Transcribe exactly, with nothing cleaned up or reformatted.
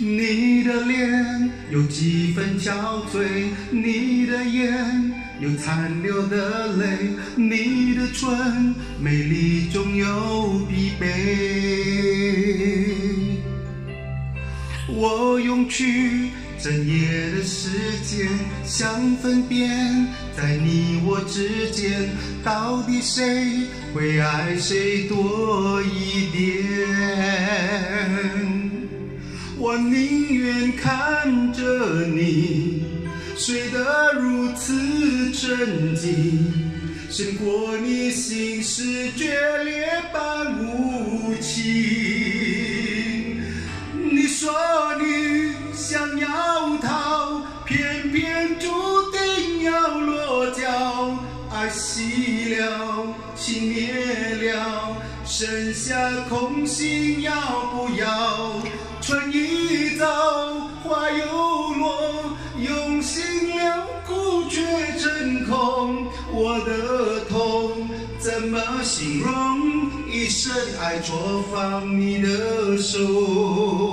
你的脸有几分憔悴，你的眼有残留的泪，你的唇美丽中有疲惫。我用去整夜的时间，想分辨在你我之间，到底谁会爱谁多一点。我宁愿看着你睡得如此沉静，胜过你心事决裂般无情。你说你想要逃，偏偏注定要落脚。爱熄了，情灭了，剩下空心要不要？春已走，花又落，用心良苦却成空。我的痛怎么形容？一生爱错放你的手。